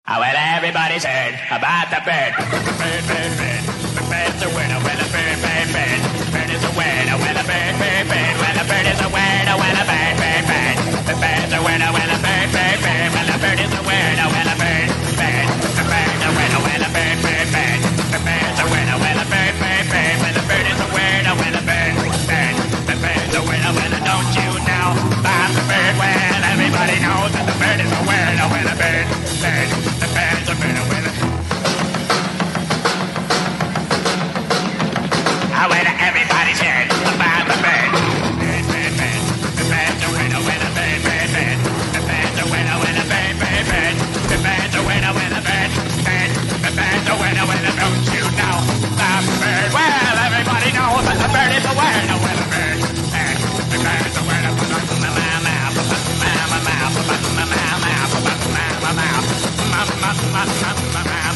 Well, everybody's heard about the bird. Bird, bird, bird. The bird's a winner. Well, a bird, bird, bird. Bird is a winner. Well, a bird, bird, bird. Well, a bird is a winner. Well, a bird, bird, bird. The bird's a winner. Well, a bird, bird, bird. Well, a bird is a winner. Well, a bird, bird. The bird's a winner. Well, a bird, bird, bird. The bird's a winner. Well, a bird, bird, bird. Well, a bird is a winner. Well, a bird, bird. The bird's a winner. Well, don't you know about the bird? Well, everybody knows that the bird is a winner. Well, a bird, bird. The bird's a winner. Well, everybody's heard about the bird. Bird, bird, bird. The bird's a winner. Well, a bird, bird, bird. The bird's a winner. Well, a bird, bird, bird. The bird's a winner. Well, a bird, bird. The bird's a winner. Well, don't you know the bird? Well, everybody knows that the bird is a winner. Well, a bird, bird. The bird's a winner. Ma ma ma ma ma ma ma ma ma ma ma ma ma ma ma ma ma ma ma